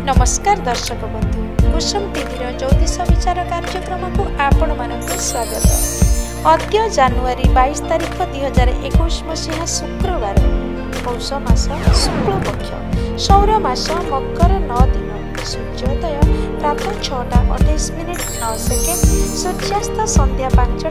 नमस्कार दर्शक बंधु, कुसुम टीवी ज्योतिष विचार कार्यक्रम को आपण मानक स्वागत। अद्य जानुआरी 22 तारिख 2021 मसीहा शुक्रवार, पौष मास शुक्ल पक्ष, सौर मास मकर 9 दिन, सूर्योदय प्रातः 6:28 9 सेकेंड, सूर्यास्त संध्या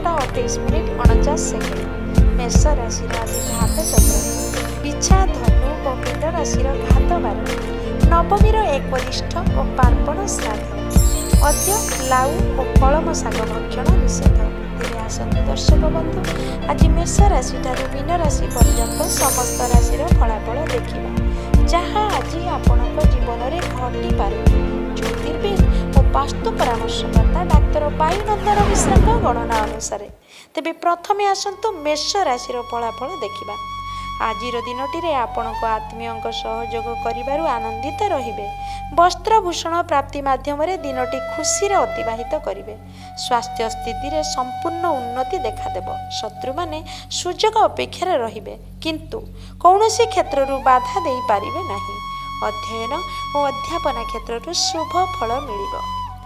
5:28 49 सेकेंड। मेष राशि घात चक्र, बिछा धनु और मीन राशि घात 12, नवमी एक वरिष्ठ और पार्वण श्राद्ध। अद्य लाउ और कलम शाग भक्षण निषेध। तेरे आसतु दर्शक बंधु, आज मेष राशि ठारू मीन राशि पर्यंत समस्त राशि फलाफल देखा जहाँ आज आपण जीवन में घटी पारे। ज्योतिर्विद और वास्तु परामर्शदाता डाक्तर वायुनंदन मिश्र गणना अनुसार तेरे प्रथमे आसतु मेष राशि फलाफल देखा। आज दिनटी रे आपण को आत्मीय सहयोग करिबारु आनंदित रहिबे। वस्त्रभूषण प्राप्ति माध्यम दिनटी खुशी रे अतिबाहित करिवे। स्वास्थ्य स्थिति रे संपूर्ण उन्नति देखादेव। शत्रु माने सुजोग अपेक्षा रहिबे, किंतु कौनसी क्षेत्रु बाधा देई पारिबे नाही। अध्ययन और अध्यापना क्षेत्रु शुभ फल मिलिबो।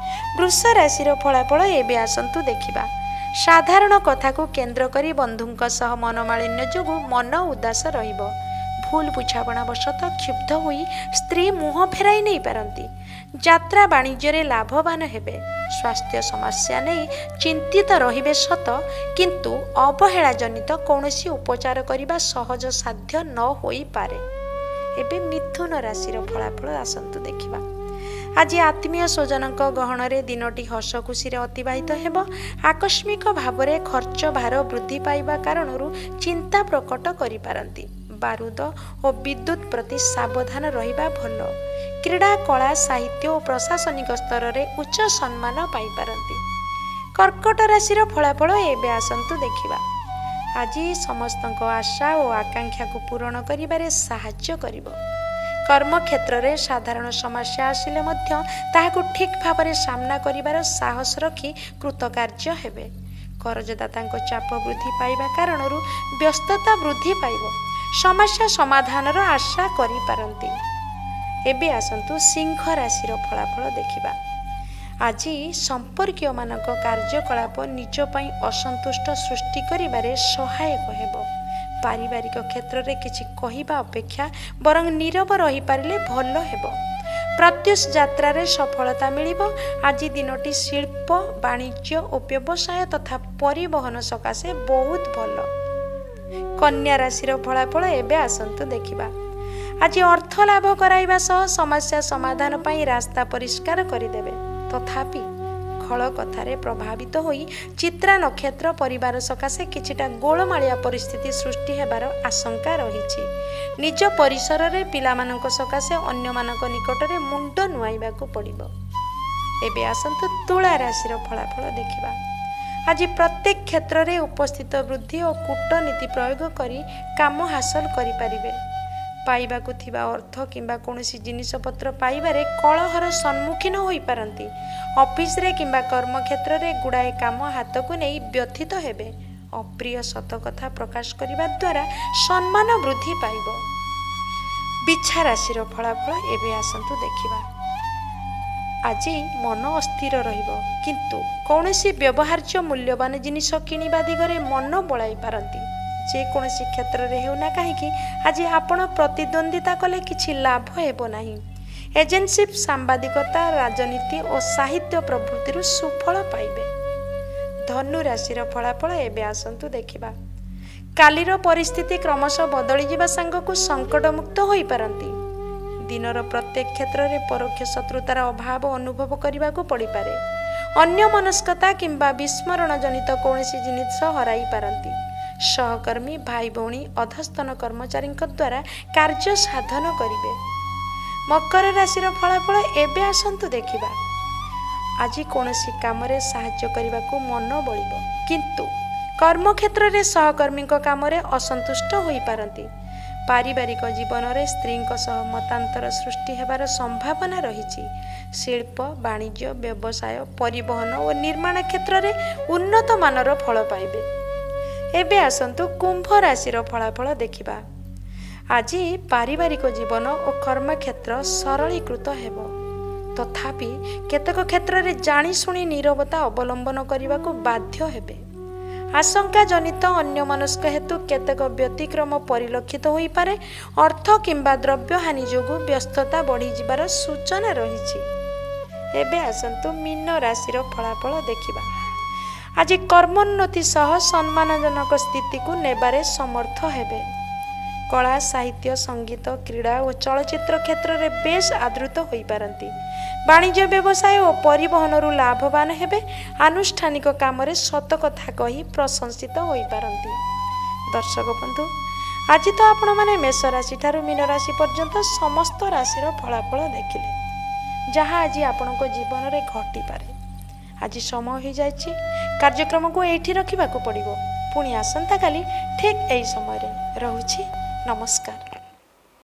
वृष राशि फलाफल एबे आसंतु देखिबा। साधारण कथा को केंद्र करी बंधुंक सह मनोमालिन्य जोगु मन उदास रहिबो। भूल बुझाबणावशत क्षुब्ध होई स्त्री मुह फेराई नहीं पारंती। यात्रा वाणिज्य रे लाभवान हेबे। स्वास्थ्य समस्या नहीं चिंतित रहिबे सत, किंतु अवहेला जनित कौनसी उपचार करिबा सहज साध्य न होई पारे। एबे मिथुन राशि फलाफल आसंतु देखिबा। आज आत्मीय स्वजन गहन रे दिनटी हस खुशी अतिबाहित हेब। आकस्मिक भाव में खर्च भार वृद्धि पाइबा कारणरू चिंता प्रकट करि पारंती। बारूद और विद्युत प्रति सावधान रहिबा भल। क्रीड़ा कला साहित्य और प्रशासनिक स्तर में उच्च सम्मान पाई पारंती। कर्कट राशि फलाफल एबे आसंतु देखिबा। आज समस्त आशा और आकांक्षा को पूरण करिबारे साहाय्य करिबो। कर्म क्षेत्र में साधारण समस्या आसिले मध्य ताहाकु ठीक भाव में सामना करिबार साहस रखी कृतकार्य हेबे। करजदाता चाप वृद्धि पाइबा कारणरू व्यस्तता वृद्धि पाइब। समस्या समाधान आशा करि पारंती। एबे आसंतु सिंह राशि फलाफल देखिबा। आज संपर्कीय मानक कार्यकलाप निज पई असंतुष्ट सृष्टि करिबारे सहायक हेबो। पारिवारिक क्षेत्र में किसी कहवा अपेक्षा बरং नीरव रही पारिले भल हेबो। प्रत्युष यात्रा रे सफलता मिलिबो। आज दिनटी शिल्प वाणिज्य और व्यवसाय तथा परिवहन सकाशे बहुत भल। कन्या राशि फलाफल एबे आसंतु देखिबा। आज अर्थ लाभ कराइबा सह समस्या समाधान पाई रास्ता परिष्कार करिदेबे। तथापि खल कथारे प्रभावित होई चित्रा नक्षत्र परिवार सकाशे किछिटा गोलमालिया परिस्थिति सृष्टि हेबार आशंका रहिछि। निज परिसर रे पिलामानक सकाशे अन्य मानक निकट रे मुंड नुआइबा को पड़िबो। एबे आसंतु तुला राशि फलाफल देखिबा। आज प्रत्येक क्षेत्र रे उपस्थित वृद्धि और कूटनीति प्रयोग करी काम हासिल करि पारिबे। पाइबाकु थिबा अर्थ किंबा कोनोसी जिनिस पत्र पाइबारे कलहर सम्मुखीन होई पारंती। ऑफिस रे किंबा कर्म क्षेत्र रे गुड़ाए काम हाथ को नहीं व्यथित हेबे। अप्रिय सत कथा प्रकाश करिबा द्वारा सम्मान वृद्धि पाइबो। बिछा राशि फलाफल एबे आसंतु देखिबा। आज मन अस्थिर रहिबो, किंतु कौनसी व्यवहार्य मूल्यवान जिनिस किनिबा दिगरे मन बळाई पारंती। जेकोसी क्षेत्र में होना कहीं आज आपण प्रतिद्वंदिता कले किछि लाभ हेबो नाही। एजेंसी सांबादिकता राजनीति और साहित्य प्रवृत्ति सुफल पाइबे। धनु राशि फलाफल एबे आसंतु देखिबा। कालीर परिस्थिति क्रमशः बदली जिबा संगकु संकट मुक्त होई पारंती। दिनर प्रत्येक क्षेत्र में परोक्ष शत्रुतार अभाव अनुभव करने को पड़ पारे। अन्य मनस्कता किंबा विस्मरण जनित कौनसी जिनिस हराई पारंती। सहकर्मी भाई भौणी अधस्तन कर्मचारी द्वारा कार्य साधन करिवे। मकर राशि फलाफल एबे आसंतु देखिबा। आज कौनसी काम रे साहाय्य करने को मन बलिबो, किंतु कर्म क्षेत्र में सहकर्मी काम रे असंतुष्ट होई पारंती। पारिवारिक जीवन में स्त्री सह मतांतर सृष्टि हेबार संभावना रहिछि। शिल्प वाणिज्य व्यवसाय परिवहन और निर्माण क्षेत्र में उन्नत मानर फल पाइबे। एबे आसंतु कुंभ राशि फलाफल देखिबा। आज पारिवारिक जीवन और कर्म क्षेत्र सरलीकृत हेब। तथापि केतक क्षेत्र में जाणीशुणी नीरवता अवलंबन करने को बाध्य हेबे। आशंका जनित अन्यमनस्क हेतु केतक व्यतिक्रम परिलक्षित हो पारे। अर्थ किंबा द्रव्य हानि जोगु व्यस्तता बढ़ी जिबार सूचना रही। एबे आसंतु मीन राशि फलाफल देखिबा। आज कर्मोन्नति सह सम्मानजनक स्थिति को नेबारे समर्थ हेबे। कला साहित्य संगीत क्रीड़ा और चलचित्र क्षेत्र में बेस आदृत हो पारती। वाणिज्य व्यवसाय और परिवहन रु लाभवान हेबे। आनुष्ठानिक काम रे सत कथा कही प्रशंसित हो पारती। दर्शक बंधु, आज तो आपण माने मेष राशि ठारू मीन राशि पर्यंत समस्त राशि फलाफल देखिले, जहाँ आज आपण जीवन में घटी पारे। आज समय हो जाए कार्यक्रम को एठी रखिबा को पड़िबो। पुणी आसंता काली ठीक एई समय रे। रहुछि। नमस्कार।